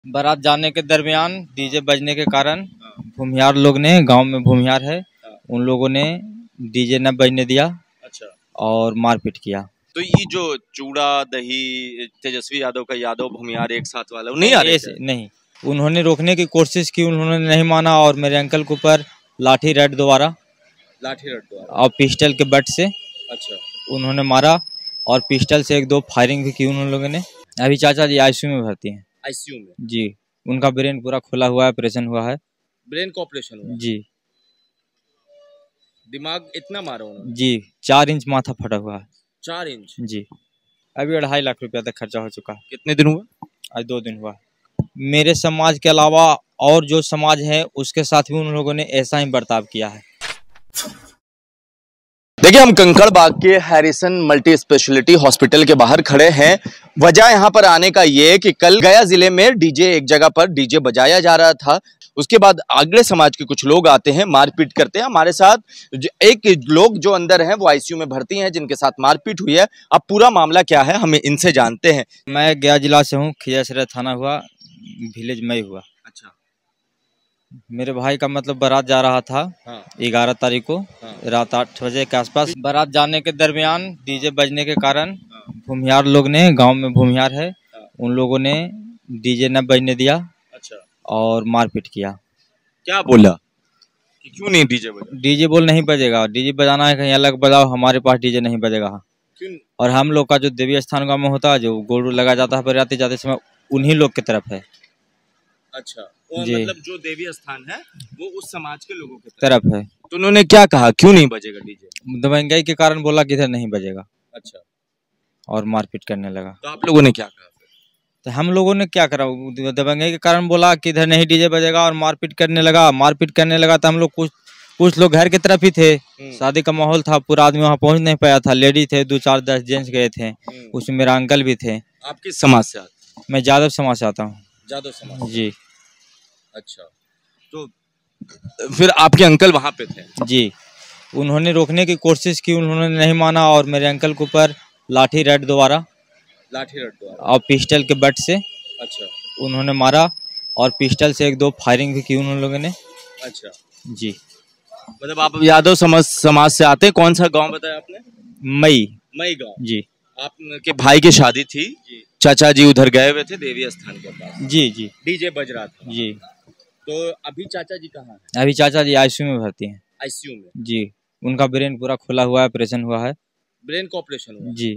बारात जाने के दरमियान डीजे बजने के कारण भूमिहार लोग ने, गांव में भूमिहार है, उन लोगों ने डीजे न बजने दिया। अच्छा। और मारपीट किया। तो ये जो चूड़ा दही तेजस्वी यादव का यादव भूमिहार एक साथ वाला नहीं आ रहे थे? नहीं, उन्होंने रोकने की कोशिश की, उन्होंने नहीं माना और मेरे अंकल के ऊपर लाठी रड द्वारा और पिस्टल के बट से अच्छा उन्होंने मारा और पिस्टल से 1-2 फायरिंग भी की उन लोगों ने। अभी चाचा जी आईसीयू में भर्ती हैं। आईसीयू में? जी, उनका ब्रेन पूरा खुला हुआ है, ऑपरेशन हुआ है। ब्रेन का ऑपरेशन हुआ? जी। दिमाग इतना मारा उन्होंने? जी, 4 इंच माथा फटा हुआ है। 4 इंच? जी। अभी 2.5 लाख रुपया तक खर्चा हो चुका है। कितने दिन हुआ? आज 2 दिन हुआ। मेरे समाज के अलावा और जो समाज है उसके साथ भी उन लोगों ने ऐसा ही बर्ताव किया है। देखिए, हम कंकड़बाग के हैरिसन मल्टी स्पेशलिटी हॉस्पिटल के बाहर खड़े हैं। वजह यहाँ पर आने का ये है कि कल गया जिले में डीजे, एक जगह पर डीजे बजाया जा रहा था। उसके बाद आगड़े समाज के कुछ लोग आते हैं, मारपीट करते हैं। हमारे साथ एक लोग जो अंदर हैं वो आईसीयू में भर्ती हैं, जिनके साथ मारपीट हुई है। अब पूरा मामला क्या है हम इनसे जानते हैं। मैं गया जिला से हूँ, खियासरा थाना हुआ, विलेज में हुआ। अच्छा। मेरे भाई का मतलब बारात जा रहा था। हाँ। 11 तारीख को रात 8 बजे के आसपास। बारात जाने के दरमियान डीजे बजने के कारण भूमिहार लोग ने, गांव में भूमिहार है, उन लोगों ने डीजे न बजने दिया। अच्छा। और मारपीट किया। क्या बोला कि क्यों नहीं डीजे बजा? डीजे बोल नहीं बजेगा, डीजे बजाना है कहीं अलग बजाओ, हमारे पास डीजे नहीं बजेगा। क्यों? और हम लोग का जो देवी स्थान गाँव में होता है, जो गोड़ लगा जाता है बराती जाते समय, उन्हीं लोग की तरफ है। अच्छा, मतलब जो देवी स्थान है वो उस समाज के लोगों की तरफ है। तो उन्होंने क्या कहा, क्यों नहीं बजेगा डीजे? महंगाई के कारण बोला कि इधर नहीं बजेगा। अच्छा। और मारपीट करने लगा। तो आप लोगों ने क्या कहा? तो हम लोगों ने क्या करा, दबंगई के कारण बोला कि इधर नहीं डीजे बजेगा और मारपीट करने लगा। तो हम लोग कुछ लोग घर की तरफ ही थे। शादी का माहौल था, पूरा आदमी वहाँ पहुँच नहीं पाया था। लेडी थे, 2-4-10 जेंट्स गए थे। उसमें मेरा अंकल भी थे। आप किस समाज से आते हैं? मैं यादव समाज से आता हूँ। यादव समाज? जी। अच्छा, तो फिर आपके अंकल वहाँ पे थे? जी, उन्होंने रोकने की कोशिश की, उन्होंने नहीं माना और मेरे अंकल के ऊपर लाठी रड द्वारा और पिस्टल के बट से अच्छा उन्होंने मारा और पिस्टल से 1-2 फायरिंग भी की उन लोगों ने। अच्छा जी। मतलब आप यादव समाज से आते हैं? कौन सा गांव बताया आपने? मई गांव? जी। आपके भाई की शादी थी जी। चाचा जी उधर गए हुए थे देवी स्थान के पास? जी जी। डीजे बज रहा था जी। तो अभी चाचा जी कहाँ हैं? अभी चाचा जी आईसीयू में भर्ती हैं। आईसीयू में? जी, उनका ब्रेन पूरा खुला हुआ है, ऑपरेशन हुआ है। ब्रेन का ऑपरेशन हुआ? जी।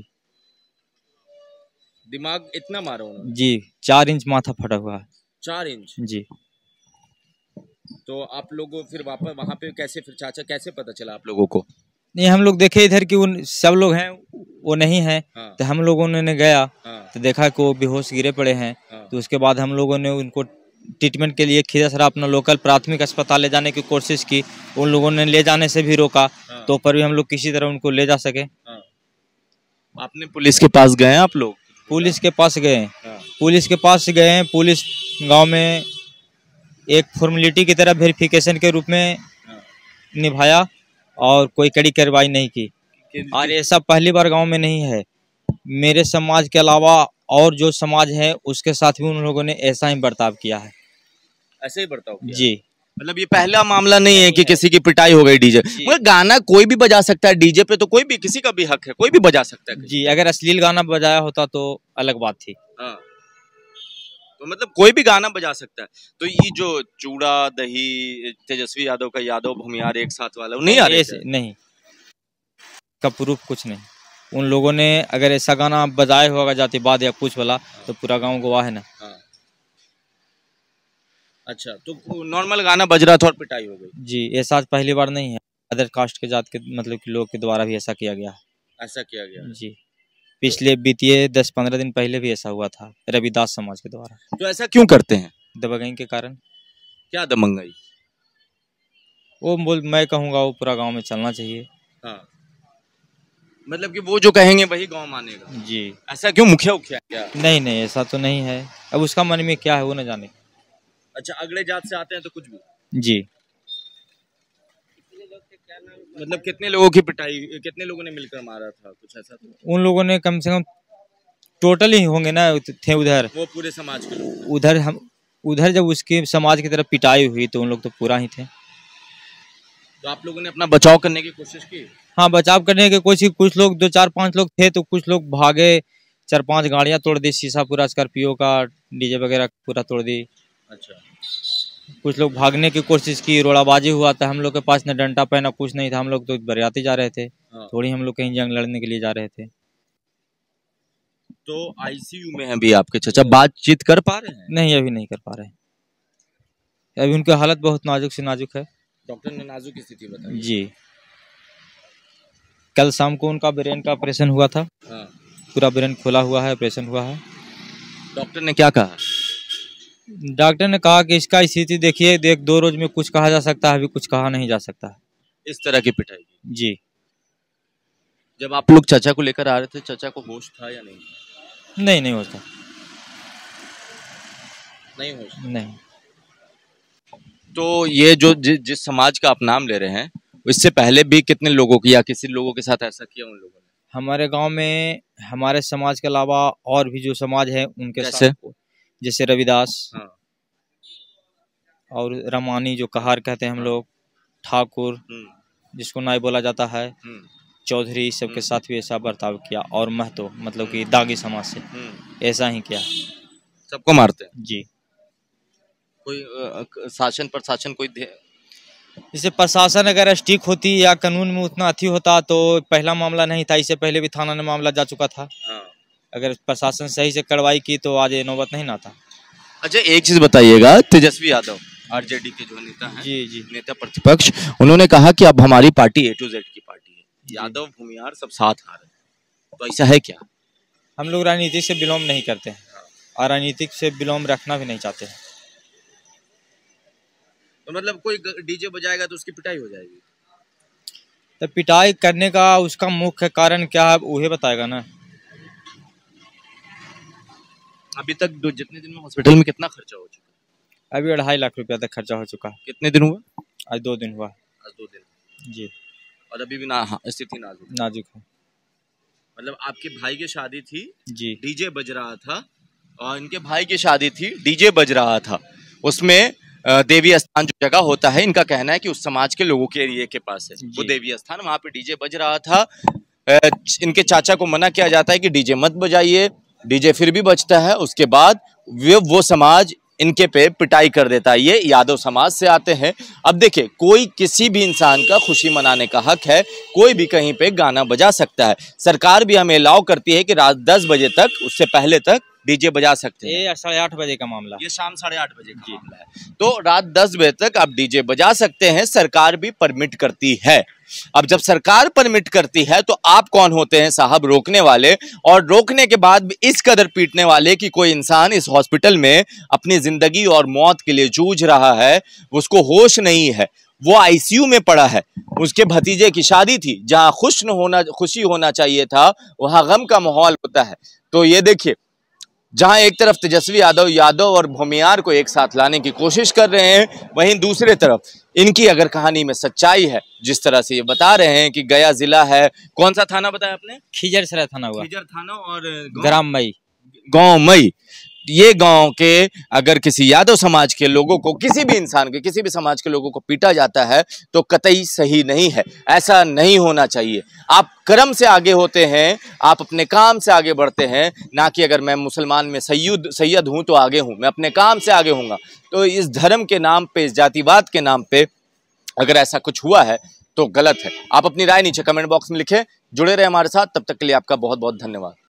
दिमाग इतना मारा उन्होंने? जी, 4 इंच माथा फटा हुआ है। 4 इंच? जी। तो आप लोग फिर वापस वहाँ पे कैसे, फिर चाचा कैसे पता चला आप लोगों को? नहीं, हम लोग देखे इधर कि उन सब लोग हैं, वो नहीं है। हाँ। तो हम लोगों ने गया। हाँ। तो देखा कि वो बेहोश गिरे पड़े हैं। हाँ। तो उसके बाद हम लोगों ने उनको ट्रीटमेंट के लिए खियासरा अपना लोकल प्राथमिक अस्पताल ले जाने की कोशिश की। उन लोगों ने ले जाने से भी रोका। हाँ। तो पर भी हम लोग किसी तरह उनको ले जा सके। हाँ। आपने पुलिस के पास गए आप लोग? पुलिस के पास गए। हाँ। पुलिस के पास गए हैं। पुलिस गाँव में एक फॉर्मेलिटी की तरह वेरिफिकेशन के रूप में निभाया और कोई कड़ी कार्रवाई नहीं की। और ऐसा पहली बार गांव में नहीं है। मेरे समाज के अलावा और जो समाज है उसके साथ भी उन लोगों ने ऐसा ही बर्ताव किया है। ऐसे ही बर्ताव किया? जी। मतलब ये पहला मामला नहीं है कि किसी की पिटाई हो गई डीजे। मतलब गाना कोई भी बजा सकता है डीजे पे, तो कोई भी, किसी का भी हक है, कोई भी बजा सकता है। जी, अगर अश्लील गाना बजाया होता तो अलग बात थी। हाँ। तो मतलब कोई भी गाना बजा सकता है। तो ये जो चूड़ा दही तेजस्वी यादव का यादव भूमिहार एक साथ वाला नहीं आ रहे थे? नहीं, का प्रूफ कुछ नहीं। उन लोगों ने अगर ऐसा गाना बजाया होगा जातिवाद या कुछ वाला, तो पूरा गांव गवाह है ना। हाँ। अच्छा, तो नॉर्मल गाना बज रहा था और पिटाई हो गई? जी, ऐसा पहली बार नहीं है। अदर कास्ट के जात के मतलब कि लोग के द्वारा भी ऐसा किया गया है। ऐसा किया गया? जी। पिछले बीते 10-15 दिन पहले भी ऐसा हुआ था रविदास समाज के द्वारा। तो ऐसा क्यों करते हैं? दबंगई के कारण। क्या दबंगई? वो मैं कहूँगा वो पूरा गांव में चलना चाहिए। हाँ। मतलब कि वो जो कहेंगे वही गांव मानेगा? जी। ऐसा क्यों, मुखिया क्या? नहीं, ऐसा तो नहीं है। अब उसका मन में क्या है वो न जाने। अच्छा, अगले जात से आते हैं तो कुछ भी? जी। मतलब कितने लोगों की पिटाई, कितने लोगों ने मिलकर मारा था, कुछ ऐसा तो? उन लोगों ने कम से कम टोटल ही होंगे ना, थे उधर। वो पूरे समाज के लोग? उधर हम उधर जब उसके समाज की तरफ पिटाई हुई तो उन लोग तो पूरा ही थे। तो आप लोगों ने अपना बचाव करने की कोशिश की? हाँ, बचाव करने की कोशिश, कुछ लोग 2-4-5 लोग थे तो कुछ लोग भागे, 4-5 गाड़ियां तोड़ दी, शीशा पूरा स्कॉर्पियो का, डीजे वगैरह पूरा तोड़ दी। अच्छा। कुछ लोग भागने की कोशिश की, रोड़ाबाजी हुआ था। हम लोग के पास न डंडा पैना कुछ नहीं था, हम लोग तो बरियाती जा रहे थे, हाँ। थोड़ी हम लोग कहीं जंग लड़ने के लिए जा रहे थे। तो आईसीयू में हैं अभी आपके चाचा, बातचीत कर पा रहे हैं? नहीं, अभी नहीं कर पा रहे, अभी उनकी हालत बहुत नाजुक से नाजुक है। डॉक्टर ने नाजुक स्थिति बताई? जी, कल शाम को उनका ब्रेन का ऑपरेशन हुआ था। हाँ। पूरा ब्रेन खोला हुआ है, ऑपरेशन हुआ है। डॉक्टर ने क्या कहा? डॉक्टर ने कहा कि इसका स्थिति देखिए, 2 रोज में कुछ कहा जा सकता है, अभी कुछ कहा नहीं जा सकता है। इस तरह की पिटाई की? जी। जब आप लोग चाचा को लेकर आ रहे थे, चाचा को होश था या नहीं? नहीं, नहीं होता, नहीं होश? नहीं। तो ये जो जिस समाज का आप नाम ले रहे हैं, इससे पहले भी कितने लोगों की या किसी लोगों के साथ ऐसा किया उन लोगों ने? हमारे गांव में हमारे समाज के अलावा और भी जो समाज है उनके जैसे? साथ, जैसे रविदास, हाँ। और रमानी जो कहार कहते हैं हम लोग, ठाकुर जिसको नाई बोला जाता है, चौधरी, सबके साथ भी ऐसा बर्ताव किया। और महतो मतलब कि दागी समाज से ऐसा ही किया। सबको मारते हैं? जी। कोई शासन प्रशासन कोई जैसे प्रशासन अगर स्टिक होती या कानून में उतना अथी होता तो पहला मामला नहीं था, इससे पहले भी थाना में मामला जा चुका था। हाँ। अगर प्रशासन सही से कार्रवाई की तो आज ये नौबत नहीं ना था। अच्छा, एक चीज बताइएगा, तेजस्वी यादव आरजेडी के जो नेता हैं, जी जी, नेता प्रतिपक्ष, उन्होंने कहा कि अब हमारी पार्टी A to Z की पार्टी है, यादव भूमियार सब साथ आ रहे हैं, तो ऐसा है क्या? हम लोग राजनीति से बिलोंग नहीं करते हैं और राजनीतिक से बिलोंग रखना भी नहीं चाहते हैं। तो मतलब कोई डीजे बजाएगा तो उसकी पिटाई हो जाएगी? तो पिटाई करने का उसका मुख्य कारण क्या है वही बताएगा ना। अभी तक जितने दिन में हॉस्पिटल में कितना खर्चा हो चुका है? अभी 2.5 लाख रुपया तक खर्चा हो चुका है। कितने दिन हुआ? आज 2 दिन हुआ। आज 2 दिन? जी। और अभी भी स्थिति नाजुक है। मतलब आपके भाई की शादी थी जी, डीजे बज रहा था, और इनके भाई की शादी थी डीजे बज रहा था, उसमें देवी स्थान जो जगह होता है, इनका कहना है कि उस समाज के लोगों के एरिया के पास है वो देवी स्थान, वहां पे डीजे बज रहा था। इनके चाचा को मना किया जाता है कि डीजे मत बजाइए, डीजे फिर भी बजता है। उसके बाद वो समाज इनके पे पिटाई कर देता है। ये यादव समाज से आते हैं। अब देखिए, कोई किसी भी इंसान का खुशी मनाने का हक है, कोई भी कहीं पे गाना बजा सकता है। सरकार भी हमें अलाउ करती है कि रात 10 बजे तक, उससे पहले तक डीजे बजा सकते हैं। ये 8:30 बजे का मामला, ये शाम 8:30 बजे का मामला है। तो रात 10 बजे तक आप डीजे बजा सकते हैं, सरकार भी परमिट करती है। अब जब सरकार परमिट करती है तो आप कौन होते हैं साहब रोकने वाले, और रोकने के बाद भी इस कदर पीटने वाले कि कोई इंसान इस हॉस्पिटल में अपनी जिंदगी और मौत के लिए जूझ रहा है, उसको होश नहीं है, वो आईसीयू में पड़ा है। उसके भतीजे की शादी थी, जहां खुशी होना चाहिए था, वहां गम का माहौल होता है। तो ये देखिए, जहां एक तरफ तेजस्वी यादव और भूमियार को एक साथ लाने की कोशिश कर रहे हैं, वहीं दूसरे तरफ इनकी अगर कहानी में सच्चाई है, जिस तरह से ये बता रहे हैं कि गया जिला है, कौन सा थाना बताया आपने? खिजरसराय थाना हुआ, खिजर थाना, और ग्राम मई। ये गांव के अगर किसी यादव समाज के लोगों को, किसी भी इंसान के, किसी भी समाज के लोगों को पीटा जाता है तो कतई सही नहीं है, ऐसा नहीं होना चाहिए। आप कर्म से आगे होते हैं, आप अपने काम से आगे बढ़ते हैं, ना कि अगर मैं मुसलमान में सैयद हूं तो आगे हूं, मैं अपने काम से आगे हूँगा। तो इस धर्म के नाम पे, इस जातिवाद के नाम पे अगर ऐसा कुछ हुआ है तो गलत है। आप अपनी राय नीचे कमेंट बॉक्स में लिखें। जुड़े रहे हमारे साथ, तब तक के लिए आपका बहुत बहुत धन्यवाद।